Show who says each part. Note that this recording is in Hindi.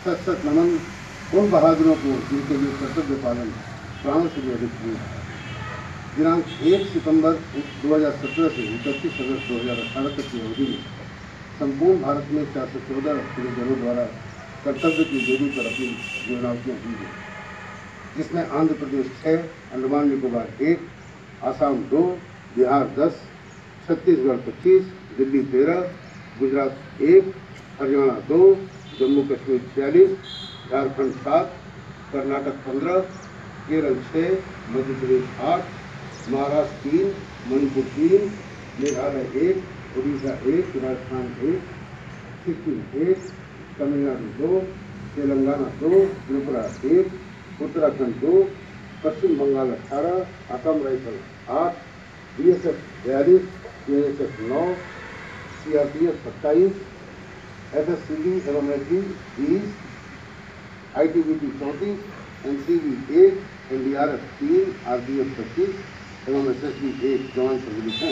Speaker 1: सत नमन उन बहादुरों को जिनके लिए कर्तव्य पालन प्राण से भी अधिक हुए। दिनांक 1 सितंबर 2017 से 31 अगस्त 2018 तक की अवधि में संपूर्ण भारत में 414 पुलिसजनों द्वारा कर्तव्य की वेदी पर अपनी जीवनावतियाँ दी गई, जिसमें Andhra Pradesh 6, Andaman Nicobar 1, Assam 2, Bihar 10, Chhattisgarh 25, Delhi 13, Gujarat 1, Haryana 2, Jammu Kashmir 46, Jharkhand 7, Karnataka 15, Kerala 6, Madhya Pradesh 8, Maharashtra 3, Manipur 3, Meghalaya 1, Orissa 1, Rajasthan 1, Sikkim 1, Tamil Nadu 2, Telangana 2, Tripura 1, Uttarakhand 2, Paschim Bangal 18, Assam rifle 8, BSF 42, CISF 9, CRPF 27, FSCB एवं SB 20, ITBP 34, NCB 1, NDRF 3, RPF 25 एवं एसएसबी 1 जवान सम्मिलित हैं।